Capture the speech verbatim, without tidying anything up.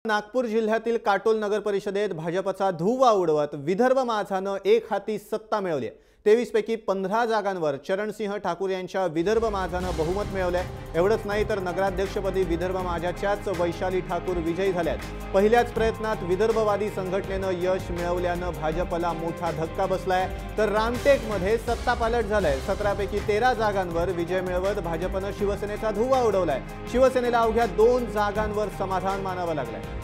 नागपूर जिल्ह्यातील काटोल नगर परिषदेत भाजपचा धुव्वा उडवत विदर्भ माझानं एक हाती सत्ता मिळवली। तेवीस पैकी पंधरा जागांवर चरणसिंह ठाकूर यांच्या विदर्भ माझानं बहुमत मिळवले। एवढंच नाही तर नगराध्यक्षपदी विदर्भ माझाच्याच वैशाली ठाकूर विजयी झाल्यात। पहिल्याच प्रयत्नात विदर्भवादी संघटनेनं यश मिळवल्यानं भाजपला मोठा धक्का बसलाय। तर रामटेकमध्ये सत्ता पालट झालाय। सतरा पैकी तेरा जागांवर विजय मिळवत भाजपनं शिवसेनेचा धुव्वा उडवलाय। शिवसेनेला अवघ्या दोन जागांवर समाधान मानावं लागलंय।